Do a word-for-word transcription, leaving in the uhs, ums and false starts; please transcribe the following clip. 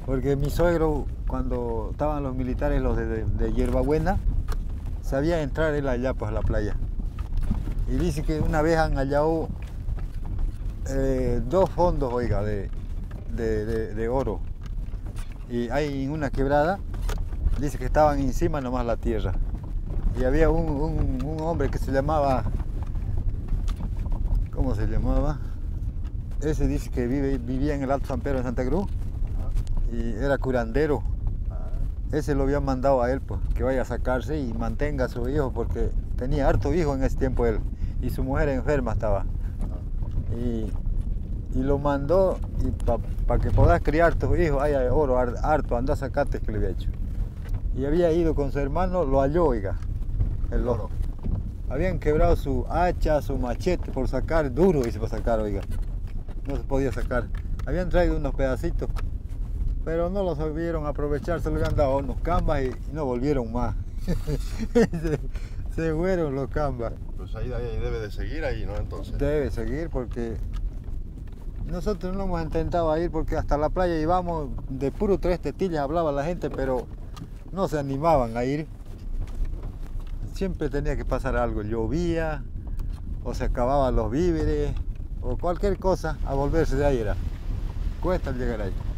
Porque mi suegro, cuando estaban los militares, los de, de, de Hierbabuena, sabía entrar él allá pues a la playa. Y dice que una vez han hallado eh, dos fondos, oiga, de, de, de, de oro. Y hay una quebrada, dice que estaban encima nomás la tierra. Y había un, un, un hombre que se llamaba, ¿cómo se llamaba? Ese dice que vive, vivía en el Alto San Pedro de Santa Cruz y era curandero. Ese lo habían mandado a él, pues, que vaya a sacarse y mantenga a su hijo, porque tenía harto hijo en ese tiempo él, y su mujer enferma estaba. Y, y lo mandó, y para pa que puedas criar tus hijos, hay oro harto, anda a sacarte, que le había hecho. Y había ido con su hermano, lo halló, oiga, el oro. Habían quebrado su hacha, su machete por sacar, duro dice para sacar, oiga. No se podía sacar. Habían traído unos pedacitos, pero no los sabieron aprovechar, se lo habían dado unos cambas y, y no volvieron más. se, se fueron los cambas. Pues ahí, ahí debe de seguir ahí, ¿no? Entonces. Debe seguir porque nosotros no hemos intentado ir porque hasta la playa íbamos de puro tres tetillas, hablaba la gente, pero no se animaban a ir. Siempre tenía que pasar algo, llovía o se acababan los víveres o cualquier cosa, a volverse de ahí era. Cuesta llegar ahí.